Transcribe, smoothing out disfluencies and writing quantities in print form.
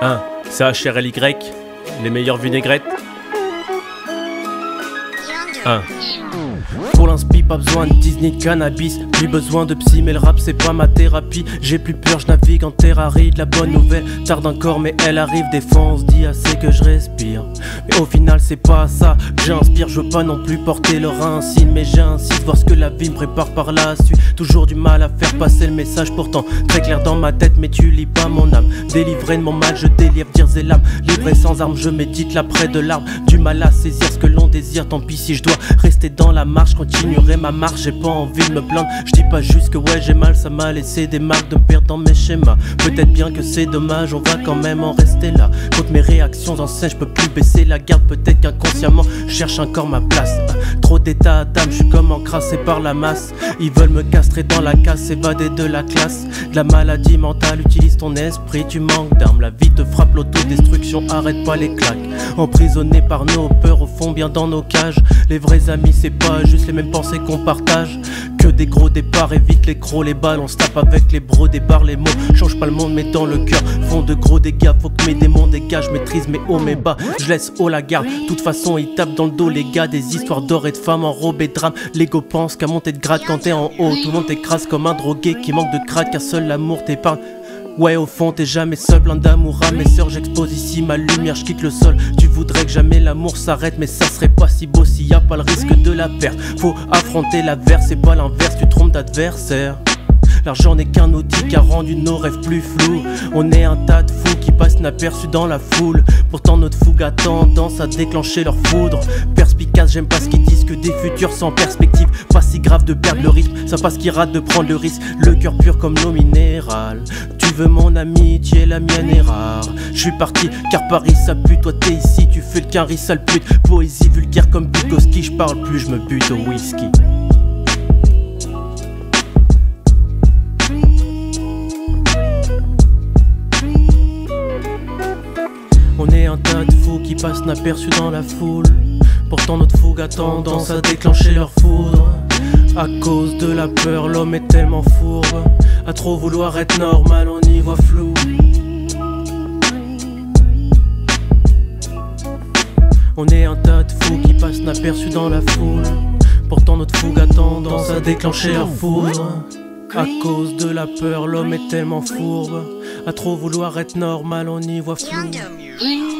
C'est HRLY, les meilleures vinaigrettes. Pour l'inspi, pas besoin de Disney, de cannabis. Plus besoin de psy, mais le rap c'est pas ma thérapie. J'ai plus peur, je navigue en terre aride. La bonne nouvelle tarde encore, mais elle arrive. Des fois on se dit assez que je respire, mais au final c'est pas ça que j'inspire. Je veux pas non plus porter leur insigne, mais j'insiste voir ce que la vie me prépare par la suite. Toujours du mal à faire passer le message, pourtant très clair dans ma tête, mais tu lis pas mon âme. Délivré de mon mal, je délivre dires et lames. Livré sans armes, je médite l'après de l'arme. Du mal à saisir ce que l'on désire, tant pis si je dois rester dans la marche, continuerai ma marche, j'ai pas envie de me plaindre. Je dis pas juste que ouais j'ai mal, ça m'a laissé des marques de me perdre dans mes schémas. Peut-être bien que c'est dommage, on va quand même en rester là. Contre mes réactions anciennes, je peux plus baisser la garde. Peut-être qu'inconsciemment, je cherche encore ma place. Trop d'état d'âme, je suis comme encrassé par la masse. Ils veulent me castrer dans la casse, évader de la classe. De la maladie mentale, utilise ton esprit, tu manques d'armes. La vie te frappe, l'autodestruction, arrête pas les claques. Emprisonné par nos peurs, au fond bien dans nos cages. Les vrais amis c'est pas juste les mêmes pensées qu'on partage. Que des gros départs, évite les crocs, les balles. On se tape avec les bros départs, les mots changent pas le monde mais dans le cœur font de gros dégâts. Faut que mes démons dégagent, maîtrise mes hauts mes bas. Je laisse haut la garde, de toute façon ils tapent dans le dos les gars. Des histoires d'or et de femmes enrobées de drames. L'ego pense qu'à monter de grade quand t'es en haut. Tout le monde t'écrase comme un drogué qui manque de crade, car seul l'amour t'épargne. Ouais au fond t'es jamais seul, plein d'amour à mes sœurs. J'expose ici ma lumière, je quitte le sol. Tu voudrais que jamais l'amour s'arrête, mais ça serait pas si beau s'il y a pas le risque de la perte. Faut affronter l'adverse, c'est pas l'inverse, tu trompes d'adversaire. L'argent n'est qu'un outil qui a rendu nos rêves plus flous. On est un tas de fous qui passent inaperçus dans la foule. Pourtant notre fougue a tendance à déclencher leur foudre. Perspicace, j'aime pas ce qu'ils disent, que des futurs sans perspective. Pas si grave de perdre le rythme, ça passe qui rate de prendre le risque. Le cœur pur comme l'eau minérale. Tu veux mon amitié, la mienne est rare. Je suis parti car Paris ça pue, toi t'es ici, tu fais le quinri sale pute. Poésie vulgaire comme Bukowski, je parle plus, je me bute au whisky. On est un tas de fous qui passent inaperçus dans la foule. Pourtant notre fougue a tendance à déclencher leur foudre. À cause de la peur, l'homme est tellement fourbe. À trop vouloir être normal, on y voit flou. On est un tas de fous qui passent inaperçus dans la foule. Pourtant notre fougue a tendance à déclencher leur foudre. À cause de la peur, l'homme est tellement fourbe. À trop vouloir être normal, on y voit flou. Yondo music.